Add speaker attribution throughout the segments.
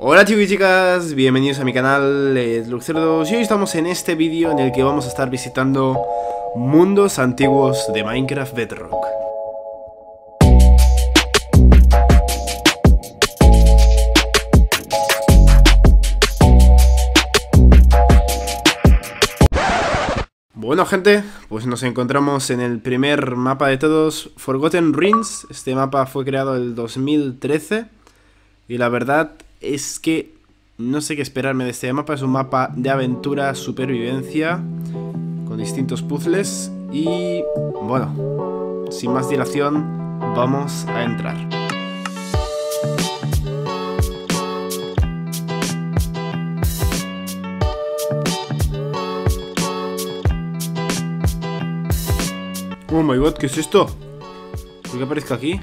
Speaker 1: Hola chicos y chicas, bienvenidos a mi canal, es Luxerdos, y hoy estamos en este vídeo en el que vamos a estar visitando mundos antiguos de Minecraft Bedrock. Bueno gente, pues nos encontramos en el primer mapa de todos, Forgotten Ruins. Este mapa fue creado en el 2013 y la verdad es que no sé qué esperarme de este mapa. Es un mapa de aventura, supervivencia, con distintos puzzles y bueno, sin más dilación, vamos a entrar. Oh my god, ¿qué es esto? ¿Por qué aparezco aquí?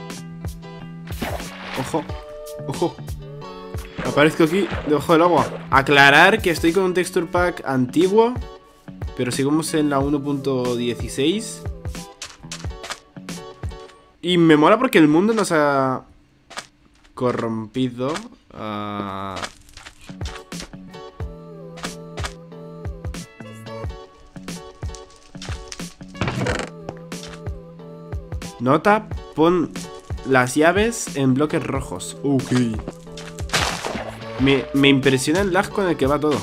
Speaker 1: Ojo, ojo. Aparezco aquí debajo del agua. Aclarar que estoy con un texture pack antiguo, pero seguimos en la 1.16. Y me mola porque el mundo nos ha corrompido. Nota, pon las llaves en bloques rojos. Ok. Me impresiona el lag con el que va todo.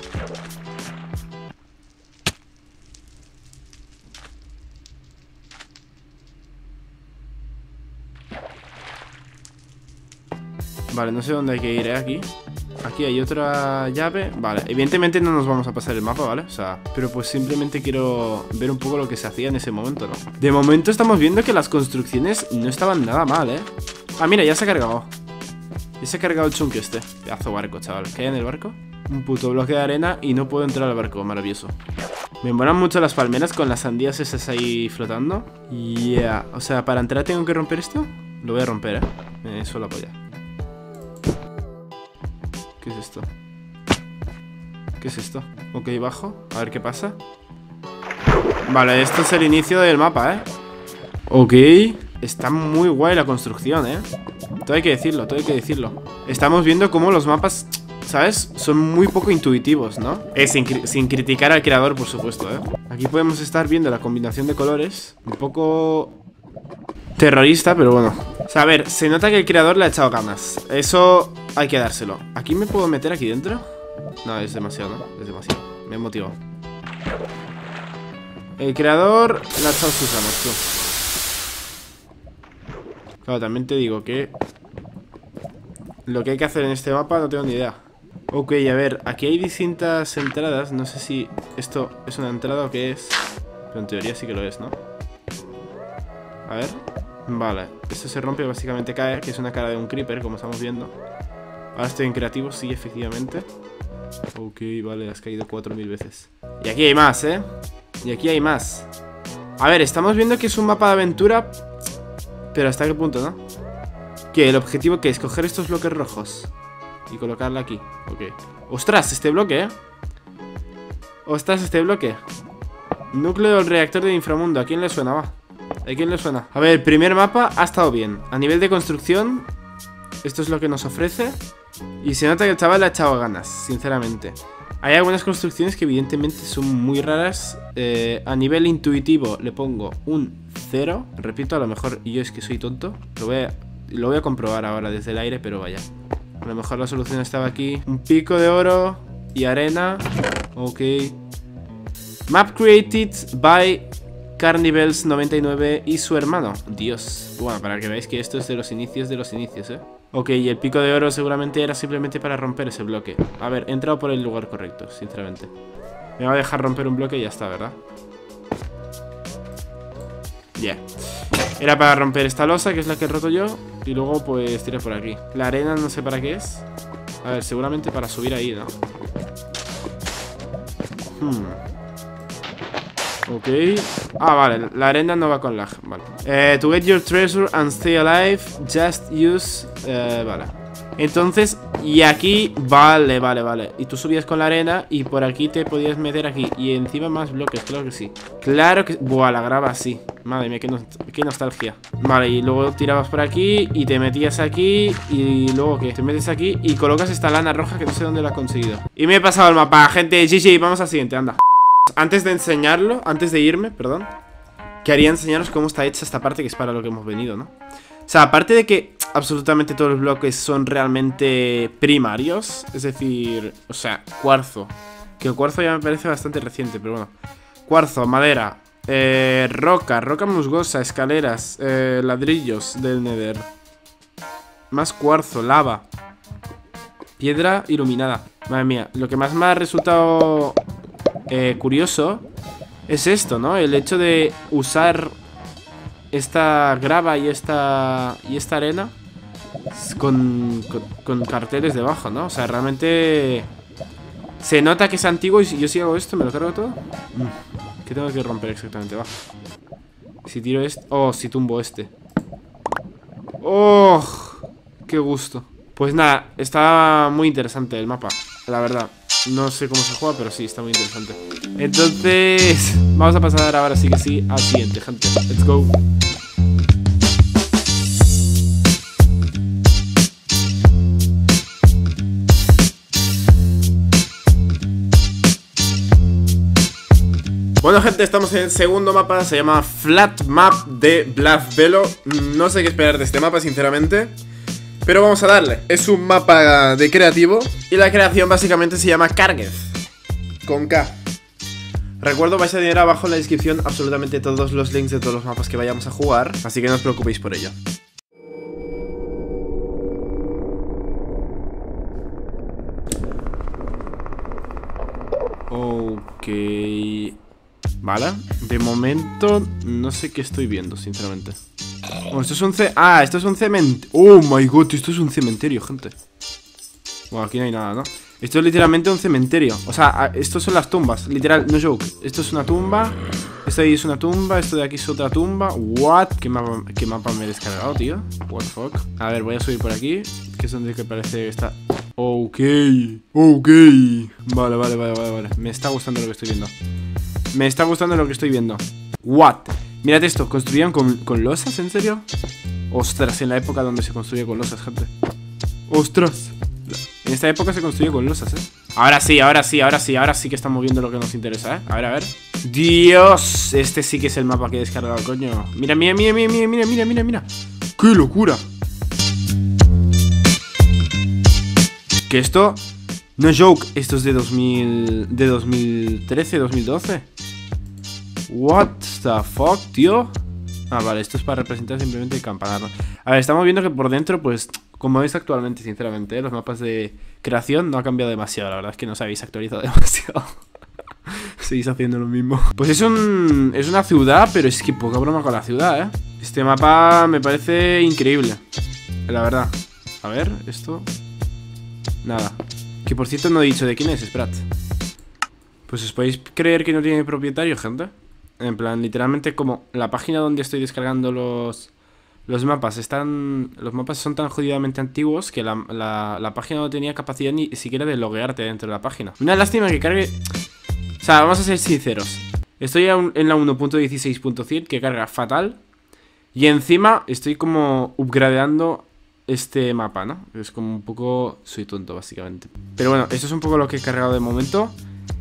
Speaker 1: Vale, no sé dónde hay que ir, aquí. Aquí hay otra llave. Vale, evidentemente no nos vamos a pasar el mapa, ¿vale? O sea, pero pues simplemente quiero ver un poco lo que se hacía en ese momento, ¿no? De momento estamos viendo que las construcciones no estaban nada mal, ¿eh? Ah, mira, ya se ha cargado. Ya se ha cargado el chunky este. Pedazo barco, chaval. ¿Qué hay en el barco? Un puto bloque de arena y no puedo entrar al barco. Maravilloso. Me molan mucho las palmeras con las sandías esas ahí flotando. Yeah. O sea, para entrar tengo que romper esto. Lo voy a romper, ¿eh? Me suelo apoyar. ¿Qué es esto? ¿Qué es esto? Ok, bajo. A ver qué pasa. Vale, esto es el inicio del mapa, ¿eh? Ok. Está muy guay la construcción, ¿eh? Todo hay que decirlo, todo hay que decirlo. Estamos viendo cómo los mapas, ¿sabes? Son muy poco intuitivos, ¿no? Sin criticar al creador, por supuesto, ¿eh? Aquí podemos estar viendo la combinación de colores. Un poco terrorista, pero bueno. O sea, a ver, se nota que el creador le ha echado ganas. Eso hay que dárselo. ¿Aquí me puedo meter aquí dentro? No, es demasiado, ¿no? Es demasiado. Me he motivado. El creador le ha echado sus ganas, tú. Claro, también te digo que lo que hay que hacer en este mapa no tengo ni idea. Ok, a ver, aquí hay distintas entradas. No sé si esto es una entrada o qué es, pero en teoría sí que lo es, ¿no? A ver. Vale, esto se rompe y básicamente cae, que es una cara de un creeper, como estamos viendo. Ahora estoy en creativo, sí, efectivamente. Ok, vale, has caído 4000 veces. Y aquí hay más, ¿eh? Y aquí hay más. A ver, estamos viendo que es un mapa de aventura, pero ¿hasta qué punto, no? ¿Qué? ¿El objetivo qué es? Coger estos bloques rojos y colocarla aquí. Ok. ¡Ostras! Este bloque, ¿eh? ¡Ostras! Este bloque. Núcleo del reactor de inframundo. ¿A quién le suena? Va. ¿A quién le suena? A ver, el primer mapa ha estado bien. A nivel de construcción, esto es lo que nos ofrece. Y se nota que el chaval le ha echado ganas, sinceramente. Hay algunas construcciones que evidentemente son muy raras. A nivel intuitivo le pongo un 0. Repito, a lo mejor yo es que soy tonto. Lo voy a comprobar ahora desde el aire, pero vaya. A lo mejor la solución estaba aquí. Un pico de oro y arena. Ok. Map created by Carnivals99 y su hermano. Dios. Bueno, para que veáis que esto es de los inicios, ¿eh? Ok, y el pico de oro seguramente era simplemente para romper ese bloque. A ver, he entrado por el lugar correcto, sinceramente. Me va a dejar romper un bloque y ya está, ¿verdad? Ya. Era para romper esta losa, que es la que he roto yo. Y luego pues tiré por aquí. La arena no sé para qué es. A ver, seguramente para subir ahí, ¿no? Ok. Ah, vale, la arena no va con lag. Vale. To get your treasure and stay alive, just use... vale. Entonces, Y aquí, vale. Y tú subías con la arena y por aquí te podías meter aquí. Y encima más bloques, claro que sí. Claro que... Buah, la grava sí. Madre mía, qué nostalgia. Vale, y luego tirabas por aquí y te metías aquí. Y luego, ¿qué? Te metes aquí y colocas esta lana roja que no sé dónde la he conseguido. Y me he pasado el mapa, gente. GG, vamos al siguiente, anda. Antes de enseñarlo, antes de irme, perdón, quería enseñaros cómo está hecha esta parte, que es para lo que hemos venido, ¿no? O sea, aparte de que absolutamente todos los bloques son realmente primarios, es decir, o sea, cuarzo. Que el cuarzo ya me parece bastante reciente, pero bueno. Cuarzo, madera, roca musgosa, escaleras, ladrillos del Nether. Más cuarzo, lava, piedra iluminada. Madre mía, lo que más me ha resultado curioso es esto, ¿no? El hecho de usar esta grava y esta arena con carteles debajo, ¿no? O sea, realmente se nota que es antiguo. Y si yo sí hago esto, ¿me lo cargo todo? ¿Qué tengo que romper exactamente? Va. Si tiro este... Oh, si tumbo este. ¡Oh! ¡Qué gusto! Pues nada, está muy interesante el mapa, la verdad. No sé cómo se juega, pero sí, está muy interesante. Entonces, vamos a pasar ahora sí que sí al siguiente, gente. Let's go. Bueno, gente, estamos en el segundo mapa. Se llama Flat Map de Bluff Velo. No sé qué esperar de este mapa, sinceramente, pero vamos a darle. Es un mapa de creativo y la creación básicamente se llama Kargeth, con K. Recuerdo, vais a tener abajo en la descripción absolutamente todos los links de todos los mapas que vayamos a jugar, así que no os preocupéis por ello. Ok. Vale, de momento no sé qué estoy viendo, sinceramente. Bueno, esto es un esto es un cementerio. Oh my god, esto es un cementerio, gente. Bueno, aquí no hay nada, ¿no? Esto es literalmente un cementerio. O sea, estos son las tumbas, literal, no joke. Esto es una tumba, esto de ahí es una tumba, esto de aquí es otra tumba. What? ¿Qué mapa me he descargado, tío? What the fuck. A ver, voy a subir por aquí, que es donde que parece que está. Ok. Vale. Me está gustando lo que estoy viendo. Me está gustando lo que estoy viendo. What? Mirad esto, ¿construían con losas? ¿En serio? Ostras, en la época donde se construía con losas, gente. Ostras. En esta época se construye con losas, Ahora sí que estamos viendo lo que nos interesa, A ver. Dios, este sí que es el mapa que he descargado, coño. Mira. ¡Qué locura! Que esto no es joke, esto es de 2013, 2012. What the fuck, tío. Ah, vale, esto es para representar simplemente el campanar, ¿no? A ver, estamos viendo que por dentro, pues, como veis actualmente, sinceramente, los mapas de creación no ha cambiado demasiado. La verdad es que no os habéis actualizado demasiado. Seguís haciendo lo mismo. Pues es una ciudad, pero es que poca broma con la ciudad, Este mapa me parece increíble, la verdad. A ver, esto... Nada. Que por cierto no he dicho de quién es, esperad. Pues os podéis creer que no tiene propietario, gente. En plan, literalmente como la página donde estoy descargando los mapas los mapas son tan jodidamente antiguos que la página no tenía capacidad ni siquiera de loguearte dentro de la página. Una lástima que cargue... O sea, vamos a ser sinceros. Estoy en la 1.16.100 que carga fatal. Y encima estoy como upgradeando este mapa, ¿no? Es como un poco... Soy tonto, básicamente. Pero bueno, esto es un poco lo que he cargado de momento.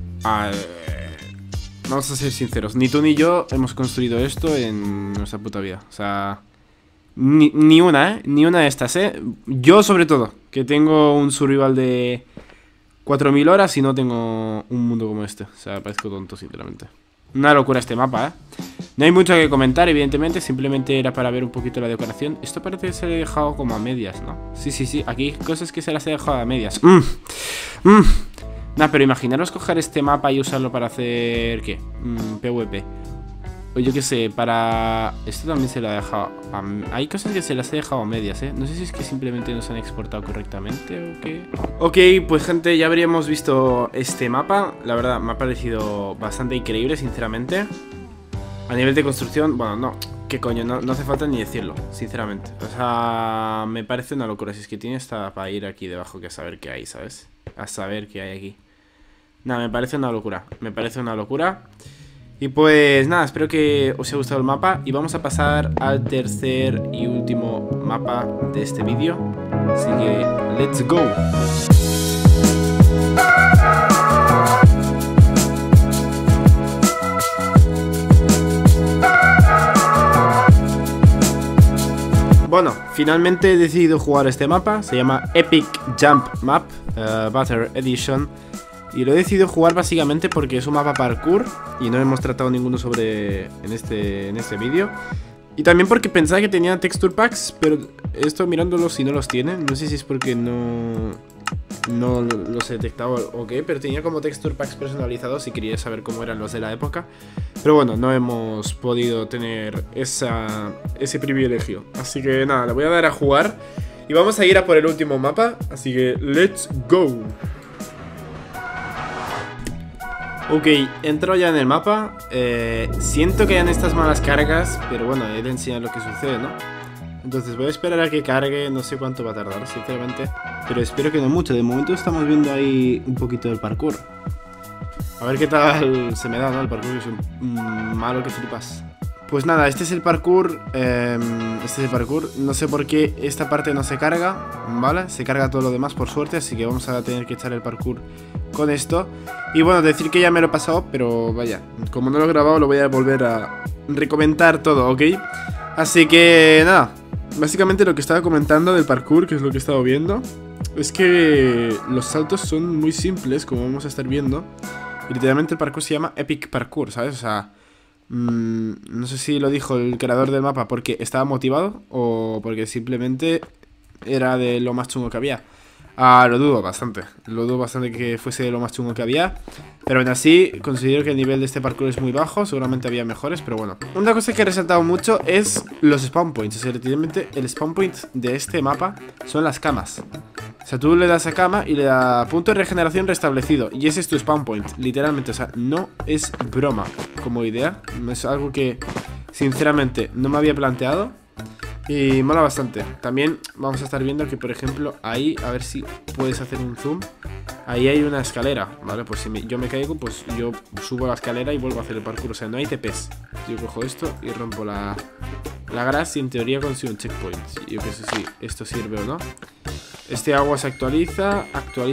Speaker 1: Vamos a ser sinceros, ni tú ni yo hemos construido esto en nuestra puta vida. O sea, ni una, Ni una de estas, Yo sobre todo, que tengo un survival de 4000 horas y no tengo un mundo como este. O sea, parezco tonto, sinceramente. Una locura este mapa, No hay mucho que comentar, evidentemente. Simplemente era para ver un poquito la decoración. Esto parece que se le ha dejado como a medias, ¿no? Sí, aquí hay cosas que se las he dejado a medias. Nah, pero imaginaros coger este mapa y usarlo para hacer... ¿Qué? PvP. O yo qué sé, para... Esto también se lo ha dejado... Hay cosas que se las he dejado a medias, No sé si es que simplemente no se han exportado correctamente o qué. Ok, pues gente, ya habríamos visto este mapa. La verdad, me ha parecido bastante increíble, sinceramente. A nivel de construcción, bueno, no. ¿Qué coño? No hace falta ni decirlo, sinceramente. O sea, me parece una locura. Si es que tiene hasta para ir aquí debajo, que a saber qué hay, ¿sabes? A saber qué hay aquí. Nada, me parece una locura. Me parece una locura. Y pues nada, espero que os haya gustado el mapa. Y vamos a pasar al tercer y último mapa de este vídeo. Así que, let's go. Bueno, finalmente he decidido jugar este mapa. Se llama Epic Jump Map Butter Edition. Y lo he decidido jugar básicamente porque es un mapa parkour y no hemos tratado ninguno sobre en este vídeo. Y también porque pensaba que tenía texture packs, pero he estado mirándolos y no los tiene. No sé si es porque no los he detectado o qué, pero tenía como texture packs personalizados y quería saber cómo eran los de la época. Pero bueno, no hemos podido tener ese privilegio. Así que nada, le voy a dar a jugar y vamos a ir a por el último mapa. Así que let's go. Ok, entro ya en el mapa. Siento que hayan estas malas cargas, pero bueno, he de enseñar lo que sucede, ¿no? Entonces voy a esperar a que cargue, no sé cuánto va a tardar, sinceramente. Pero espero que no mucho, de momento estamos viendo ahí un poquito del parkour. A ver qué tal se me da, ¿no? El parkour es malo que flipas. Pues nada, este es el parkour. No sé por qué esta parte no se carga, ¿vale? Se carga todo lo demás por suerte, así que vamos a tener que echar el parkour con esto. Y bueno, decir que ya me lo he pasado, pero vaya, como no lo he grabado lo voy a volver a recomendar todo, ¿ok? Así que nada, básicamente lo que estaba comentando del parkour, que es lo que he estado viendo, es que los saltos son muy simples, como vamos a estar viendo. Y literalmente el parkour se llama Epic Parkour, ¿sabes? O sea, no sé si lo dijo el creador del mapa porque estaba motivado o porque simplemente era de lo más chungo que había. Lo dudo bastante que fuese de lo más chungo que había. Pero aún así, considero que el nivel de este parkour es muy bajo. Seguramente había mejores, pero bueno. Una cosa que he resaltado mucho es los spawn points. O sea, literalmente el spawn point de este mapa son las camas. O sea, tú le das a cama y le da punto de regeneración restablecido. Y ese es tu spawn point, literalmente. O sea, no es broma como idea. Es algo que, sinceramente, no me había planteado. Y mola bastante. También vamos a estar viendo que, por ejemplo, ahí, a ver si puedes hacer un zoom. Ahí hay una escalera, ¿vale? Pues si yo me caigo, pues yo subo la escalera y vuelvo a hacer el parkour. O sea, no hay TPs. Yo cojo esto y rompo la grass y en teoría consigo un checkpoint. Yo qué sé si esto sirve o no. Este agua se actualiza.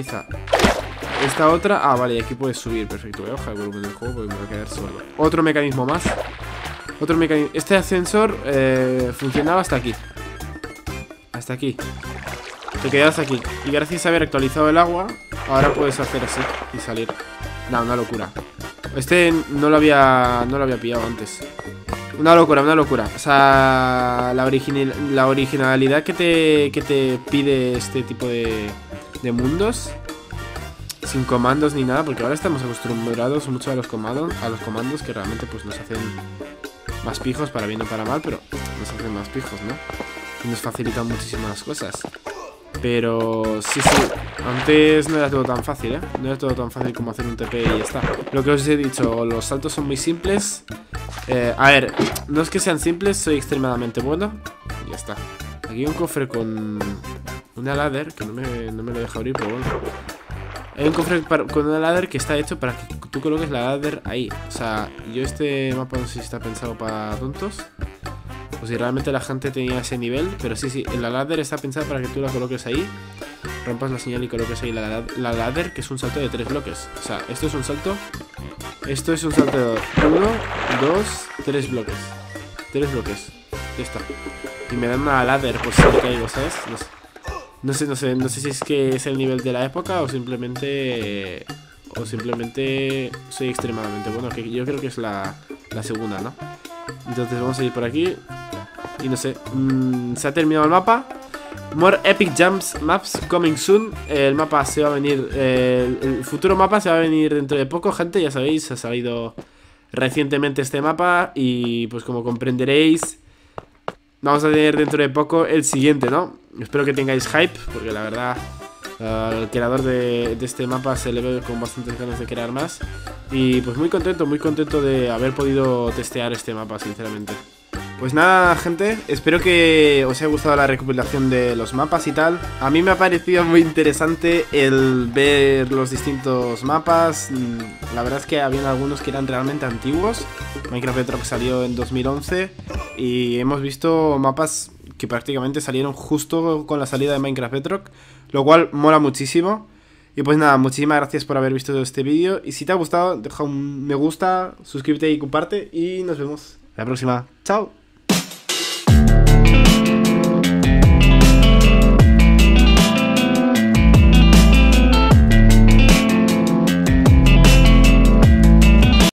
Speaker 1: Esta otra, vale, y aquí puedes subir. Perfecto, voy a bajar el volumen del juego porque me va a quedar sordo. Otro mecanismo más. Este ascensor funcionaba hasta aquí. Hasta aquí. Te quedas aquí. Y gracias a haber actualizado el agua, ahora puedes hacer así y salir. Nah, una locura. Este no lo había pillado antes. Una locura. O sea, la originalidad que te pide este tipo de mundos, sin comandos ni nada, porque ahora estamos acostumbrados mucho a los comandos que realmente pues nos hacen más pijos, para bien o para mal, pero nos hacen más pijos, ¿no? Y nos facilitan muchísimas las cosas. Pero sí, antes no era todo tan fácil, ¿eh? No era todo tan fácil como hacer un TP y ya está. Lo que os he dicho, los saltos son muy simples. A ver, no es que sean simples, soy extremadamente bueno. Y ya está. Aquí hay un cofre con una ladder, que no me lo deja abrir, pero bueno. Hay un cofre con una ladder que está hecho para que tú coloques la ladder ahí. O sea, yo este mapa no sé si está pensado para tontos o si realmente la gente tenía ese nivel. Pero sí, la ladder está pensada para que tú la coloques ahí, rompas la señal y coloques ahí la ladder, que es un salto de 3 bloques. O sea, esto es un salto de 1, 2, 3 bloques. 3 bloques. Ya está. Y me dan una ladder por si me caigo, ¿sabes? No sé si es que es el nivel de la época o simplemente soy extremadamente bueno, que yo creo que es la segunda, ¿no? Entonces vamos a ir por aquí y no sé, se ha terminado el mapa. More Epic Jumps Maps coming soon. El mapa se va a venir, el futuro mapa se va a venir dentro de poco, gente, ya sabéis, ha salido recientemente este mapa y pues como comprenderéis, vamos a tener dentro de poco el siguiente, ¿no? Espero que tengáis hype, porque la verdad el creador de este mapa se le ve con bastantes ganas de crear más. Y pues muy contento de haber podido testear este mapa, sinceramente. Pues nada, gente, espero que os haya gustado la recopilación de los mapas y tal. A mí me ha parecido muy interesante el ver los distintos mapas. La verdad es que habían algunos que eran realmente antiguos. Minecraft Bedrock salió en 2011 y hemos visto mapas que prácticamente salieron justo con la salida de Minecraft Bedrock, lo cual mola muchísimo. Y pues nada, muchísimas gracias por haber visto este vídeo. Y si te ha gustado, deja un me gusta, suscríbete y comparte. Y nos vemos la próxima. ¡Chao!